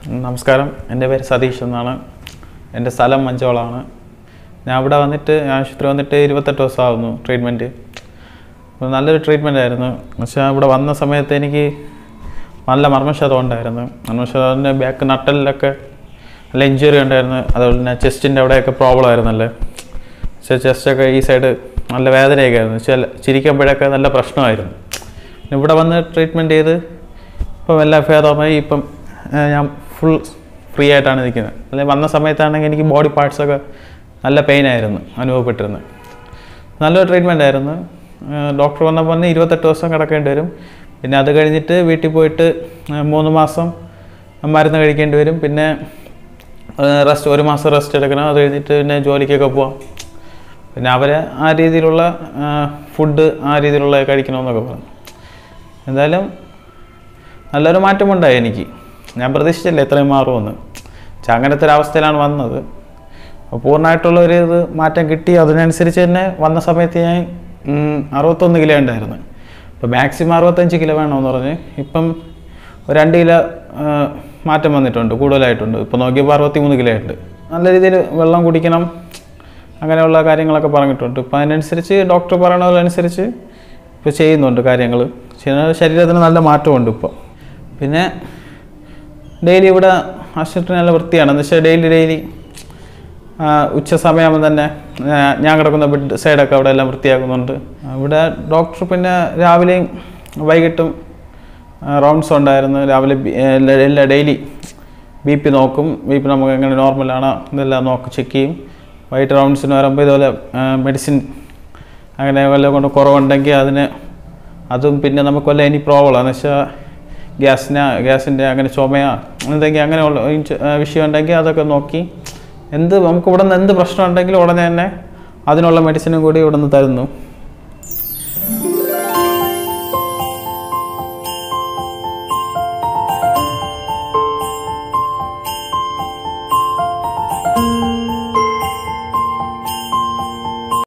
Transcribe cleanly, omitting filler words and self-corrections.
നമസ്കാരം, എൻ്റെ പേര് സതീഷ് എന്നാണ്. എൻ്റെ സ്ഥലം മഞ്ചോളാണ്. ഞാൻ ഇവിടെ വന്നിട്ട് ആശുപത്രി വന്നിട്ട് 28 ദിവസമാകുന്നു ട്രീറ്റ്മെൻറ്റ്. അപ്പോൾ നല്ലൊരു ട്രീറ്റ്മെൻ്റ് ആയിരുന്നു. പക്ഷേ ഇവിടെ വന്ന സമയത്ത് എനിക്ക് നല്ല മർമ്മക്ഷതം ഉണ്ടായിരുന്നു. മർമ്മക്ഷതത്തിൻ്റെ ബാക്ക് നട്ടലിലൊക്കെ നല്ല ഇഞ്ചുറി ഉണ്ടായിരുന്നു. അതുപോലെ തന്നെ ചെസ്റ്റിൻ്റെ അവിടെയൊക്കെ പ്രോബ്ലം ആയിരുന്നല്ലേ. പക്ഷേ ചെസ്റ്റൊക്കെ ഈ സൈഡ് നല്ല വേദനയൊക്കെ ആയിരുന്നു. ചിരിക്കുമ്പോഴൊക്കെ നല്ല പ്രശ്നമായിരുന്നു. ഇവിടെ വന്ന് ട്രീറ്റ്മെൻറ്റ് ചെയ്ത് ഇപ്പം എല്ലാം ഭേദമായി. ഇപ്പം ഞാൻ ഫുൾ ഫ്രീ ആയിട്ടാണ് നിൽക്കുന്നത്. അല്ലെങ്കിൽ വന്ന സമയത്താണെങ്കിൽ എനിക്ക് ബോഡി പാർട്സൊക്കെ നല്ല പെയിനായിരുന്നു അനുഭവപ്പെട്ടിരുന്നത്. നല്ലൊരു ട്രീറ്റ്മെൻ്റ് ആയിരുന്നു. ഡോക്ടർ വന്നപ്പോൾ 28 ദിവസം കിടക്കേണ്ടി വരും. പിന്നെ അത് കഴിഞ്ഞിട്ട് വീട്ടിൽ പോയിട്ട് 3 മാസം മരുന്ന് കഴിക്കേണ്ടി വരും. പിന്നെ റെസ്റ്റ് 1 മാസം റെസ്റ്റ് എടുക്കണം. അത് കഴിഞ്ഞിട്ട് പിന്നെ ജോലിക്കൊക്കെ പോവാം. പിന്നെ അവരെ ആ രീതിയിലുള്ള ഫുഡ് ആ രീതിയിലുള്ള കഴിക്കണമെന്നൊക്കെ പറഞ്ഞു. എന്തായാലും നല്ലൊരു മാറ്റമുണ്ടായി എനിക്ക്. ഞാൻ പ്രതീക്ഷിച്ചില്ല ഇത്രയും മാറുമെന്ന്. അങ്ങനത്തെ ഒരു അവസ്ഥയിലാണ് വന്നത്. അപ്പോൾ പൂർണ്ണമായിട്ടുള്ളൊരു മാറ്റം കിട്ടി. അതിനനുസരിച്ച് തന്നെ വന്ന സമയത്ത് ഞാൻ 61 കിലോ ഉണ്ടായിരുന്നു. ഇപ്പോൾ മാക്സിമം 65 കിലോ വേണമെന്ന് പറഞ്ഞ് ഇപ്പം ഒരു 2 കിലോ മാറ്റം വന്നിട്ടുണ്ട്, കൂടുതലായിട്ടുണ്ട്. ഇപ്പോൾ നോക്കിയപ്പോൾ 63 കിലോ ഉണ്ട്. നല്ല രീതിയിൽ വെള്ളം കുടിക്കണം, അങ്ങനെയുള്ള കാര്യങ്ങളൊക്കെ പറഞ്ഞിട്ടുണ്ട്. ഇപ്പോൾ അതിനനുസരിച്ച് ഡോക്ടർ പറയണതനുസരിച്ച് ഇപ്പോൾ ചെയ്യുന്നുണ്ട് കാര്യങ്ങൾ. ശരീരത്തിന് നല്ല മാറ്റമുണ്ട് ഇപ്പോൾ. പിന്നെ ഡെയിലി ഇവിടെ ആശുപത്രി നല്ല വൃത്തിയാണ്. എന്ന് വെച്ചാൽ ഡെയിലി ഉച്ച സമയമാകുമ്പോൾ തന്നെ ഞാൻ കിടക്കുന്ന ബെഡ് സൈഡൊക്കെ അവിടെ എല്ലാം വൃത്തിയാക്കുന്നുണ്ട്. ഇവിടെ ഡോക്ടർ പിന്നെ രാവിലെയും വൈകിട്ടും റൗണ്ട്സ് ഉണ്ടായിരുന്നു. രാവിലെ എല്ലാ ഡെയിലി BP നോക്കും. BP നമുക്ക് എങ്ങനെ നോർമലാണോ ഇതെല്ലാം ചെക്ക് ചെയ്യും. വൈകിട്ട് റൗണ്ട്സിന് വരുമ്പോൾ ഇതുപോലെ മെഡിസിൻ അങ്ങനെ വല്ല കൊണ്ട് കുറവുണ്ടെങ്കിൽ അതും പിന്നെ നമുക്ക് വല്ല ഇനി പ്രോബ്ലം എന്ന് വെച്ചാൽ ഗ്യാസിൻ്റെ അങ്ങനെ ചുമയോ എന്തെങ്കിലും അങ്ങനെയുള്ള വിഷയം ഉണ്ടെങ്കിൽ അതൊക്കെ നോക്കി നമുക്ക് ഇവിടെ നിന്ന് എന്ത് പ്രശ്നം ഉണ്ടെങ്കിലും ഉടനെ തന്നെ അതിനുള്ള മെഡിസിനും കൂടി ഇവിടെ നിന്ന് തരുന്നു.